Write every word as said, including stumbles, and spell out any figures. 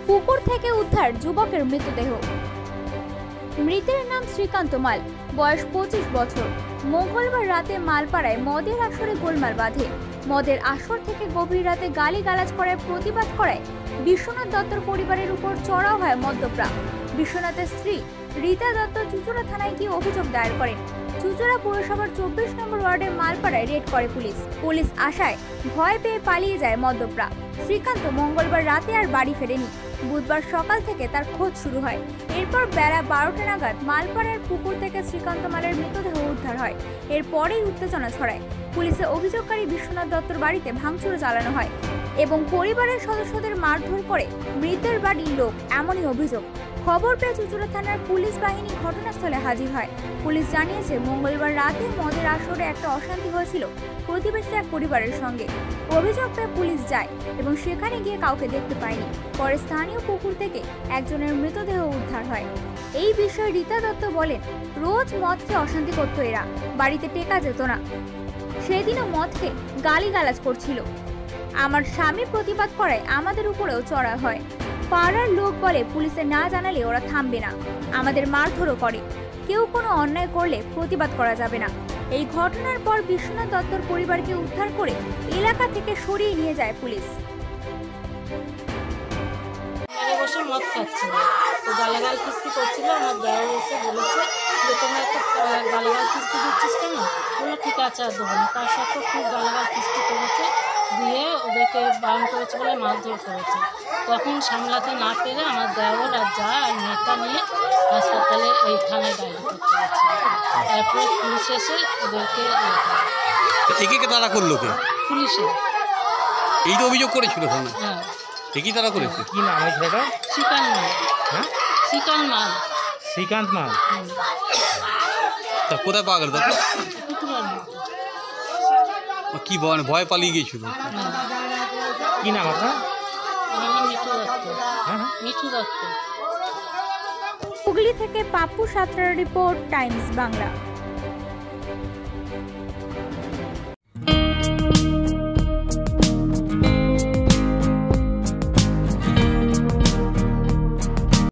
পুকুর থেকে উদ্ধার যুবকের মৃতদেহ। মৃতের নাম শ্রীকান্ত মাল, বয়স পঁচিশ বছর। মঙ্গলবার রাতে মালপাড়ায় মদের আসরে গোলমাল বাঁধে। মদের আসর থেকে গভীর রাতে গালিগালাজ করায় প্রতিবাদ করায় বিশ্বনাথ দত্তর পরিবারের উপর চড়াও হয় মদ্যপরা। বিশ্বনাথের স্ত্রী রীতা দত্ত চুঁচুড়া থানায় গিয়ে অভিযোগ দায়ের করেন। চুঁচুড়া পৌরসভার চব্বিশ নম্বর ওয়ার্ডের মালপাড়ায় রেড করে পুলিশ। পুলিশ আসায় ভয় পেয়ে পালিয়ে যায় মদ্যপরা। শ্রীকান্ত মঙ্গলবার রাতে আর বাড়ি ফেরেনি। বুধবার সকাল থেকে তার খোঁজ শুরু হয়। এরপর বেলা বারোটা নাগাদ মালপাড়ার পুকুর থেকে শ্রীকান্ত মালের মৃতদেহ উদ্ধার হয়। এরপরেই উত্তেজনা ছড়ায়। পুলিশে অভিযোগকারী বিশ্বনাথ দত্তর বাড়িতে ভাঙচুর চালানো হয় এবং পরিবারের সদস্যদের মারধর করে মৃতের বাড়ির লোক, এমনই অভিযোগ। খবর পেয়ে চুঁচুড়া থানার পুলিশ বাহিনী ঘটনাস্থলে হাজির হয়। পুলিশ জানিয়েছে, মঙ্গলবার রাতে মদের আসরে একটা অশান্তি হয়েছিল প্রতিবেশী এক পরিবারের সঙ্গে। অভিযোগ পেয়ে পুলিশ যায় এবং সেখানে গিয়ে কাউকে দেখতে পায়নি। পরে স্থানীয় পুকুর থেকে একজনের মৃতদেহ উদ্ধার হয়। এই বিষয়ে রীতা দত্ত বলেন, রোজ মদ খেয়ে অশান্তি করতো এরা, বাড়িতে টেকা যেত না। সেদিনও মদ খেয়ে গালিগালাজ করছিল। আমার স্বামী প্রতিবাদ করায় আমাদের উপরেও চড়া হয়। পাড়ার লোক বলে পুলিশে না জানালে ওরা থামবে না, আমাদের মারধরও করে। কেউ কোনো অন্যায় করলে প্রতিবাদ করা যাবে না। এই ঘটনার পর বিশ্বনাথ দত্তর পরিবারকে উদ্ধার করে এলাকা থেকে সরিয়ে নিয়ে যায় পুলিশ। বসে মদ খাচ্ছিল, তো গালাগাল কিস্তি করছিল। আমার দেওয়া এসে বলেছে যে তোমরা একটা গালাগাল কিস্তি দিচ্ছিস কেন? বললো ঠিক আছে আর দেবো না। তার সাথে খুব গালাগাল কিস্তি করেছে, দিয়ে ওদেরকে বারণ করেছে বলে মারধর করেছে। তখন সামলাতে না পেরে আমার দেওয়ার আর যা আর মেয়েটা নিয়ে হাসপাতালে এই থানায় ডায়েরি করতে গেছে। তারপরে পুলিশ এসে ওদেরকে একে তারা করলো কে? পুলিশে এই তো অভিযোগ করেছিল থানা। হ্যাঁ, ঠিকই তারা করেছে। কি নাম ওই ছেলেটা? শ্রীকান্ত মাল। হ্যাঁ, শ্রীকান্ত মাল। শ্রীকান্ত মাল। তা কোথায় পাওয়া গেল? তারপর পুকুরের মধ্যে। কি মানে ভয় পালিয়ে গিয়েছিল? হ্যাঁ, কি নাম আপনার? আমার নাম মিঠু দত্ত। হ্যাঁ হ্যাঁ মিঠু দত্ত। হুগলি থেকে পাপ্পু সাঁতরার রিপোর্ট, টাইমস বাংলা।